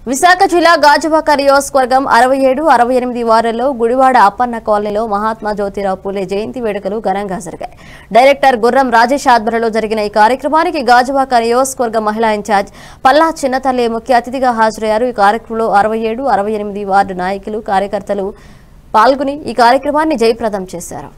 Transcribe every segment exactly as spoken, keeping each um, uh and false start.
విశాఖ జిల్లా గాజువాక నియోజకవర్గం అరవై ఏడు అరవై ఎనిమిది వార్డుల్లో గుడివాడ అప్పన్న కాలనీలో మహాత్మా జ్యోతిరావు పూలే జయంతి వేడుకలు ఘనంగా జరిగాయి. డైరెక్టర్ గుర్రం రాజేష్ ఆధ్వర్యంలో జరిగిన ఈ కార్యక్రమానికి గాజువాక నియోజకవర్గ మహిళా ఇన్ఛార్జ్ పల్లా చిన్నతల్లి ముఖ్య అతిథిగా హాజరయ్యారు. ఈ కార్యక్రమంలో అరవై ఏడు అరవై ఎనిమిది వార్డు నాయకులు కార్యకర్తలు పాల్గొని ఈ కార్యక్రమాన్ని జయప్రదం చేశారు.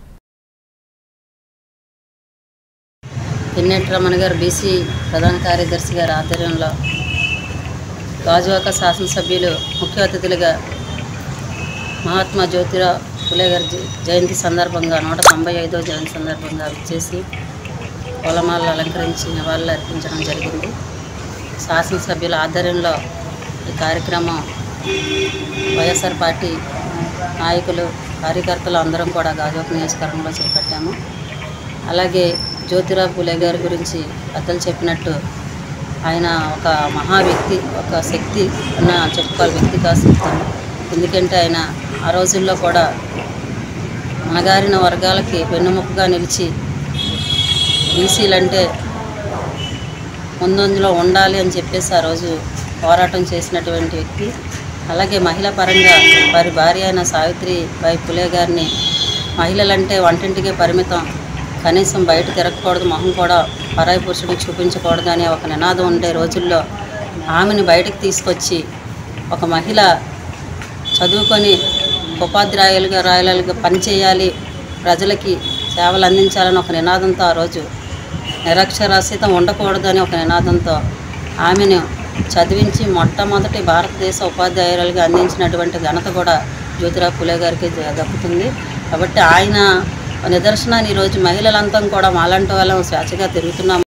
పిన్నెట్ రమణ గారు బీసీ ప్రధాన కార్యదర్శి గారి ఆధ్వర్యంలో గాజువాక శాసనసభ్యులు ముఖ్య అతిథులుగా మహాత్మా జ్యోతిరావు పూలే గారి జయంతి సందర్భంగా నూట తొంభై ఐదవ జయంతి సందర్భంగా విచ్చేసి పూలమాలలు అలంకరించి నివాళులు అర్పించడం జరిగింది. శాసనసభ్యుల ఆధ్వర్యంలో ఈ కార్యక్రమం వైఎస్ఆర్ పార్టీ నాయకులు కార్యకర్తలు అందరం కూడా గాజువాక నియోజకవర్గంలో చేపట్టాము. అలాగే జ్యోతిరావు పూలే గారి గురించి పెద్దలు చెప్పినట్టు ఆయన ఒక మహా వ్యక్తి, ఒక శక్తి అన్న చెప్పుకోవాలి, వ్యక్తి కాదు. ఎందుకంటే ఆయన ఆ రోజుల్లో కూడా అణగారిన వర్గాలకి వెన్నుముకగా నిలిచి బీసీలంటే ముందంజలో ఉండాలి అని చెప్పేసి ఆ రోజు పోరాటం చేసినటువంటి వ్యక్తి. అలాగే మహిళా పరంగా వారి భార్య అయిన సావిత్రిబాయి పూలే గారిని మహిళలంటే వంటింటికే పరిమితం, కనీసం బయట తిరగకూడదు, మొహం కూడా పరాయి పురుషుడికి చూపించకూడదు అనే ఒక నినాదం ఉండే రోజుల్లో ఆమెను బయటకు తీసుకొచ్చి ఒక మహిళ చదువుకొని ఉపాధ్యాయులుగా రాయలుగా పనిచేయాలి, ప్రజలకి సేవలు అందించాలని ఒక నినాదంతో ఆ రోజు నిరక్షరాస్యత ఉండకూడదు అని ఒక నినాదంతో ఆమెను చదివించి మొట్టమొదటి భారతదేశ ఉపాధ్యాయులుగా అందించినటువంటి ఘనత కూడా జ్యోతిరావు పూలే గారికి దక్కుతుంది. కాబట్టి ఆయన నిదర్శనాన్ని ఈరోజు మహిళలంతా కూడా మాలాంటి వాళ్ళం స్వేచ్ఛగా తిరుగుతున్నాం.